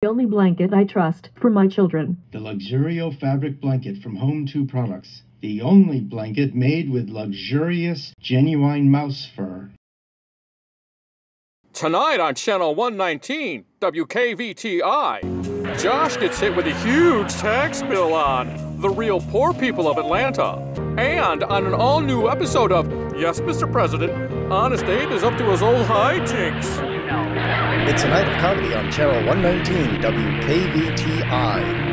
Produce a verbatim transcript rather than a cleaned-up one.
The only blanket I trust for my children. The Luxurio fabric blanket from Home two Products. The only blanket made with luxurious, genuine mouse fur. Tonight on Channel one nineteen, W K V T I, Josh gets hit with a huge tax bill on the real poor people of Atlanta. And on an all-new episode of Yes, Mister President, Honest Abe is up to his old hijinks. It's a night of comedy on Channel one nineteen W K V T I.